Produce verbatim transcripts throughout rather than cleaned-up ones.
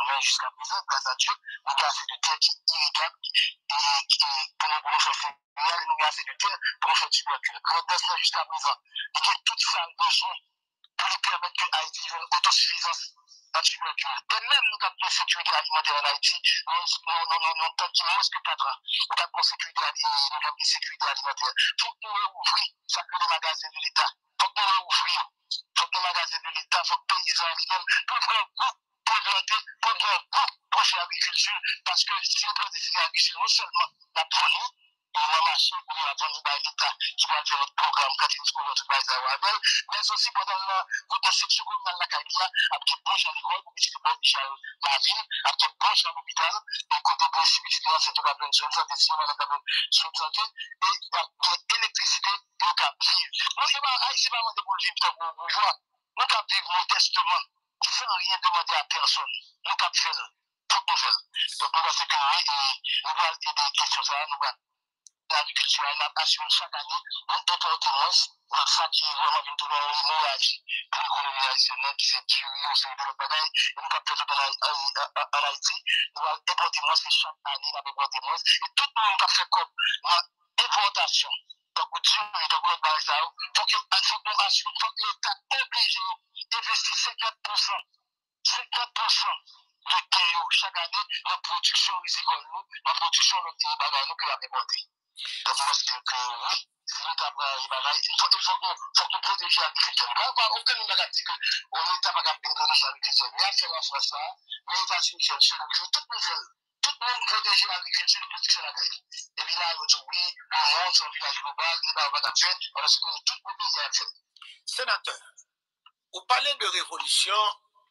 mais jusqu'à présent, grâce à Dieu, nous avons assez de terre qui est irrigable et qui, pour nous faire fluvial, nous avons assez de terre pour nous faire tuberculeux. Clandestin jusqu'à présent, il y a tout ça besoin pour lui permettre que Haïti ait une autosuffisance en tuberculeux. Et même nous avons une sécurité alimentaire en Haïti, nous avons un temps qui moins que quatre ans. Nous avons une sécurité alimentaire. Il faut que nous ouvrions chaque des magasins de l'État. Il faut que nous ouvrions. Il faut que les magasins de l'État, il faut que les paysans lui-même pour prendre goût, pour planter, pour prendre goût pour faire l'agriculture. Parce que si on prend des agriculture, non seulement la prendre, et la marché pour la prendre par l'État qui va faire notre programme quand il nous notre base à Wabel, mais aussi pendant votre section communale de la Caïlia, après branche à l'école, pour que vous puissiez la ville, après branche à l'hôpital, et côté de civilisation, c'est tout à fait sur santé, si on a d'abord sur santé, et il y a l'électricité et le cap vivre. Moi, c'est pas, c'est pas demander pour le vivre pour bourgeois. Nous cap vivre modestement, sans rien demander à personne. Nous cap faire, tout nous faire. Donc, nous va se créer et nous va aider des questions, ça, nous va l'agriculture, elle a assuré chaque année un importance dans ça qui est vraiment une douleur hémorragie pour l'économie haïtienne, qui s'est tué, on s'est dit le bagaille, et nous avons fait en Haïti, nous avons importé moins que chaque année, nous avons importé moins, et tout le monde a fait comme importation. Donc, Dieu, donc, le bagaille, ça, faut que nous assurons, faut que l'État oblige d'investir cinquante pour cent, cinquante pour cent de gains chaque année dans la production risicole, dans la production de notre bagaille, nous, que l'on a importé. Donc, je pense que oui, si nous avons un bagage, il faut que nous protéger l'agriculture. Aucun nous n'a dit qu'on n'est pas capable de protéger l'agriculture. Mais à faire la France là, mais les États-Unis font chaque jour, tout le monde, tout le monde protéger l'agriculture et la production de la caille. Et puis là, on dit oui, le monde, son village global, il va avoir fait, parce que tout le pays a fait. Sénateur, vous parlez de révolution,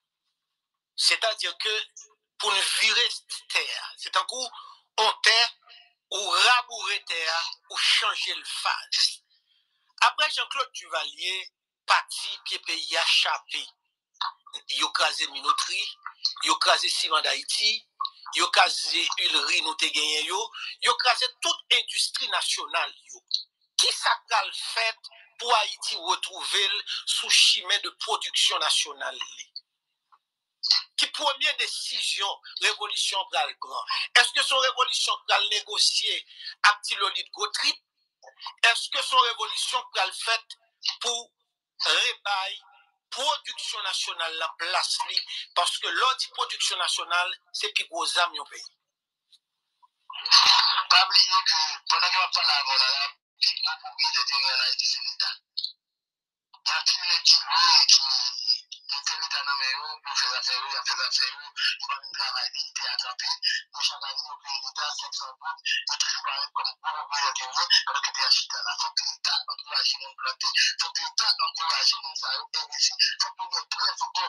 c'est-à-dire que pour nous virer cette terre, c'est un coup, on terre, ou rabourer terre, ou changer le phase. Après Jean-Claude Duvalier, parti qui pays a chapé. Il a crasé minoterie, il a crasé ciment d'Haïti, il a crasé huilerie nous te gagné yo, il a crasé toute industrie nationale yo. Qui ça pral fait pour Haïti retrouver sous chemin de production nationale? Qui première décision révolution pral grand? Est-ce que son révolution pral négocier à petit Lolite Gautry? Est-ce que son révolution pral fait pour réparer production nationale la place li? Parce que l'autre production nationale c'est plus gros âme au pays. Pas oublier que pendant qu'on parle avant la pique de propriété en Haïti c'est l'État. Il y a plus de qui intérêt à la maison, pour faire affaire, il fait affaire, il va me travailler, il est attrapé, pour chaque année, au pays d'État, cinq cents gouttes, il est toujours pareil comme pour ouvrir le monde, alors que l'État chita là. Il faut que l'État encourage les planter, il faut que l'État encourage les gens à investir, il faut qu'on ait prêt, il faut qu'on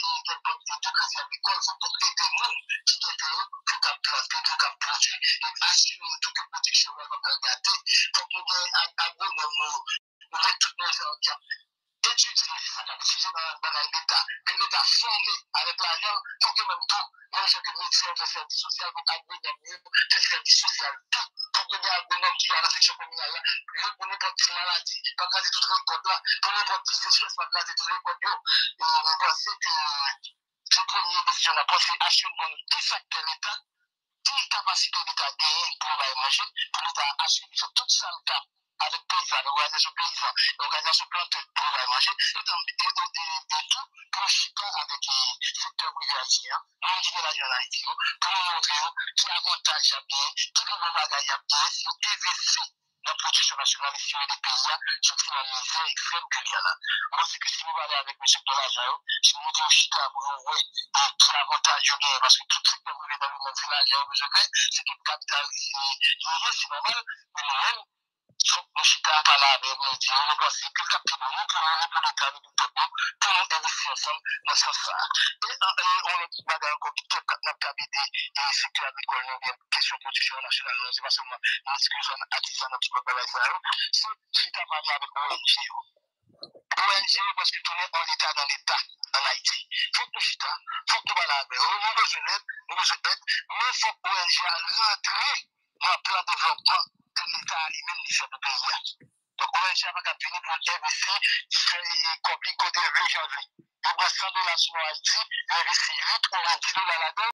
ait de crédit agricole, il faut qu'on ait des gens qui doivent faire pour qu'on planter, pour qu'on produise, et assurer toute protection, on va regarder, il faut qu'on ait un agronome, nous avons tous nos gens étudier, ça va étudier dans l'État, que l'État formé avec l'argent, faut que même tout, même je que médecin fait service social, faut agronome fait service social, tout, faut que les agronomes qui va dans la section communale, pour n'importe quelle maladie, pas garder toute récolte là, pour n'importe quelle sécheresse, pas garder toute récolte là, et on pense que ce premier décision là, parce que assurer tout facteur l'État, toute capacité d'État gagner pour manger, pour l'État assurer tout ça le cap. Avec paysans, l'organisation paysan, l'organisation planteuse pour la manger, et, et, et, et tout pour chiter avec le secteur privé haïtien, on dit la jeune Haïti, pour nous montrer quel avantage a bien, quel bon bagage a bien, si on investit dans la production nationale ici des paysans, surtout dans la misère extrême qu'il y a là. Moi, c'est que si vous allez avec M. Dolajao, si vous montez au chita pour nous voir quel avantage il y a, parce que tout ce que vous voulez dans le monde, c'est là, j'ai besoin de c'est que le capital ici, c'est normal, mais nous-mêmes, on chita par là avec nous, on pense que le capital, nous, pour nous, pour l'État, nous, pour nous, pour nous investir ensemble dans ce sens-là. Et on a dit, madame, encore qui n'a pas habité et secteur agricole, nous, bien, question de production nationale, nous, c'est pas seulement une discussion artisanale, notre petit peu, c'est chita par là avec O N G. O N G, parce que tout le monde en l'État, dans l'État, en Haïti. Il faut que nous chita, il faut que nous parlons avec eux, nous avons besoin d'aide, nous avons besoin d'aide, mais il faut que O N G rentre dans le plan de développement que l'État lui-même lui fait de pays. Donc, O N G n'a pas fini pour investir, c'est comme il côté vingt janvier. Il va cent dollars sur Haïti, il investit huit ou dix dollars là-dedans.